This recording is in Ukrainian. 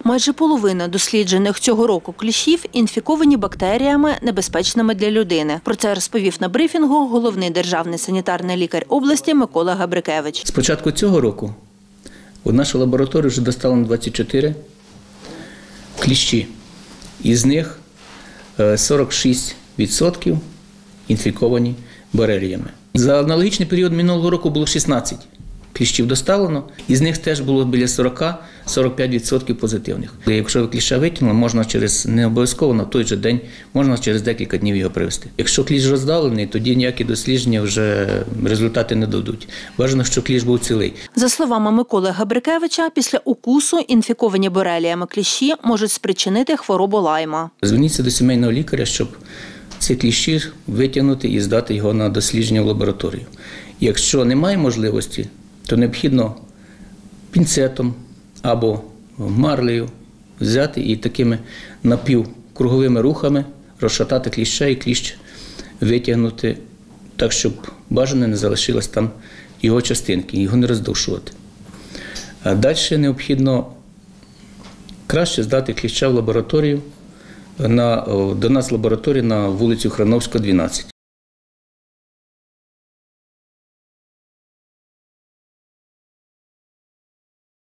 Майже половина досліджених цього року кліщів інфіковані бактеріями, небезпечними для людини. Про це розповів на брифінгу головний державний санітарний лікар області Микола Габрикевич. З початку цього року у нашу лабораторію вже доставлено 24 кліщі. Із них 46% інфіковані бореліями. За аналогічний період минулого року було 16 кліщів доставлено, із них теж було біля 40-45% позитивних. Якщо кліща витягнули, можна не обов'язково на той же день, можна через декілька днів його привезти. Якщо кліщ роздавлений, тоді ніякі дослідження вже результати не дадуть. Важливо, що кліщ був цілий. За словами Миколи Габрикевича, після укусу інфіковані бореліями кліщі можуть спричинити хворобу Лайма. Зверніться до сімейного лікаря, щоб ці кліщі витягнути і здати його на дослідження в лабораторію. Якщо немає можливості, то необхідно пінцетом або марлею взяти і такими напівкруговими рухами розшатати кліща і кліщ витягнути так, щоб бажано не залишилось там його частинки, його не роздовшувати. А далі необхідно краще здати кліща в лабораторію, до нас в лабораторію на вулицю Храновська, 12.